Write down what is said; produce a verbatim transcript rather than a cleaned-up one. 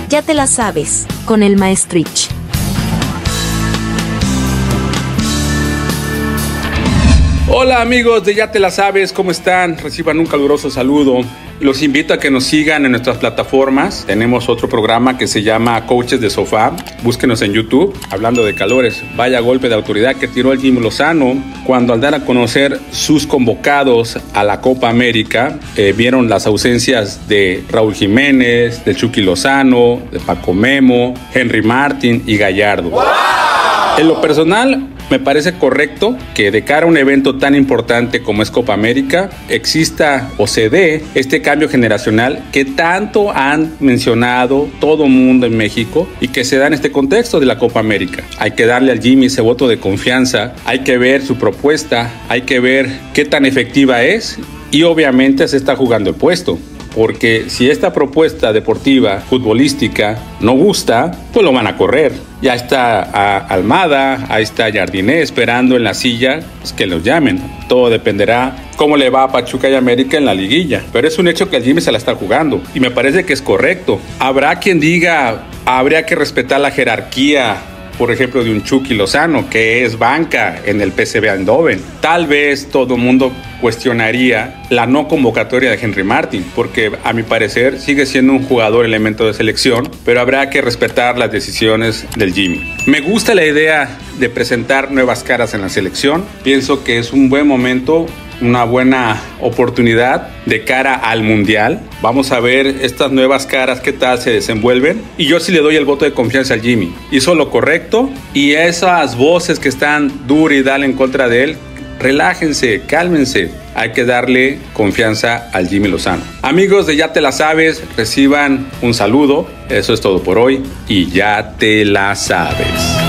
Ya te la sabes, con el Maestrich. Hola amigos de Ya te la sabes, ¿cómo están? Reciban un caluroso saludo. Los invito a que nos sigan en nuestras plataformas. Tenemos otro programa que se llama Coaches de Sofá. Búsquenos en YouTube. Hablando de calores, vaya golpe de autoridad que tiró el Jimmy Lozano cuando al dar a conocer sus convocados a la Copa América, eh, vieron las ausencias de Raúl Jiménez, de Chucky Lozano, de Paco Memo, Henry Martin y Gallardo. ¡Wow! En lo personal, me parece correcto que de cara a un evento tan importante como es Copa América exista o se dé este cambio generacional que tanto han mencionado todo mundo en México y que se da en este contexto de la Copa América. Hay que darle al Jimmy ese voto de confianza, hay que ver su propuesta, hay que ver qué tan efectiva es y obviamente se está jugando el puesto. Porque si esta propuesta deportiva, futbolística, no gusta, pues lo van a correr. Ya está a Almada, ahí está Jardiné esperando en la silla, pues que los llamen. Todo dependerá cómo le va a Pachuca y América en la liguilla. Pero es un hecho que el Jimmy se la está jugando y me parece que es correcto. Habrá quien diga, habría que respetar la jerarquía, por ejemplo, de un Chucky Lozano, que es banca en el P S V Eindhoven. Tal vez todo el mundo cuestionaría la no convocatoria de Henry Martin, porque a mi parecer sigue siendo un jugador elemento de selección, pero habrá que respetar las decisiones del Jimmy. Me gusta la idea de presentar nuevas caras en la selección. Pienso que es un buen momento, una buena oportunidad de cara al Mundial. Vamos a ver estas nuevas caras qué tal se desenvuelven y yo sí le doy el voto de confianza al Jimmy. Hizo lo correcto y esas voces que están dura y dale en contra de él, relájense, cálmense. Hay que darle confianza al Jimmy Lozano. Amigos de Ya te la sabes, reciban un saludo. Eso es todo por hoy y ya te la sabes.